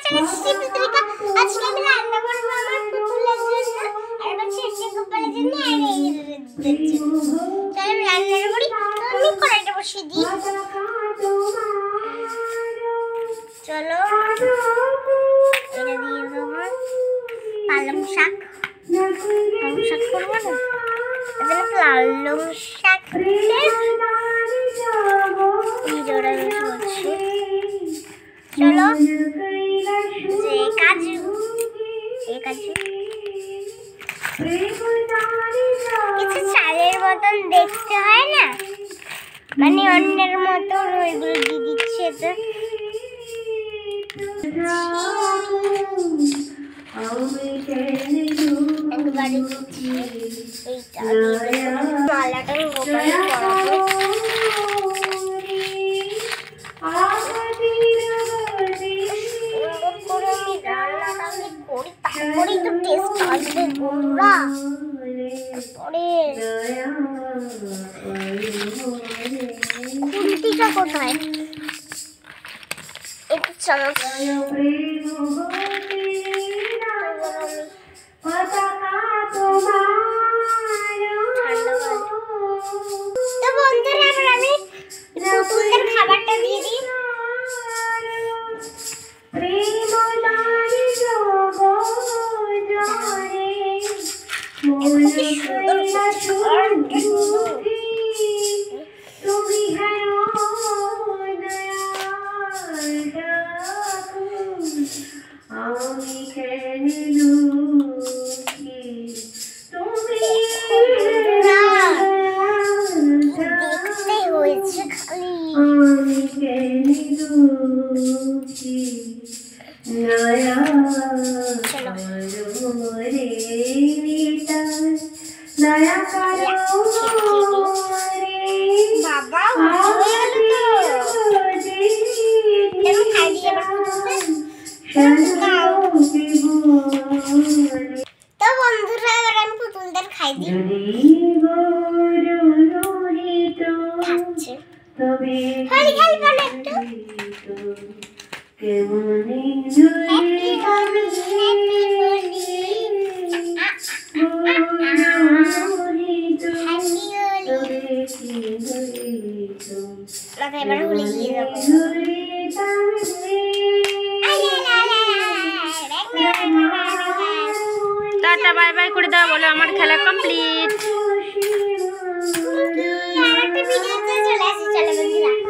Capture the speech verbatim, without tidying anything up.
আজকে আমি রান্না করব আমার পুতুলের জন্য আর বাচ্চা এসে গোপালের জন্য আর এই জন্য। তাই আমি রান্না করি, আমি কড়াইটা বসিয়ে দিই। চলো এটা দিয়ে দেবো পালং শাক। পালং শাক করবো না, এজন্য পালং শাক জোড়া করছি। চলো যে কাজু এই কাজু কিছু চালের মতন দেখতে হয় না, মানে অন্যের মতন ওইগুলো দিয়ে দিচ্ছে। তো মালাটা গোপালে পরাবো। তারপরেই তো টেস্ট আসবে বন্ধুরা। তারপরে খুন্তিটা কোথায়? একটু চামচ তো বন্ধুরা এবার আমি পুতুলদের খাবারটা দিয়ে দিই। দেখতে হয়েছে খালি বাবা তো বন্ধুরা এবার আমি পুতুলদের খাই দিই। খাচ্ছে হলি খেলবো না একটু। এবার হলি দিয়ে দেবো। টাটা বাই বাই করে দাও, বলো আমার খেলা কমপ্লিট। আর একটা ভিডিওতে চলে আসি, চলো বন্ধুরা।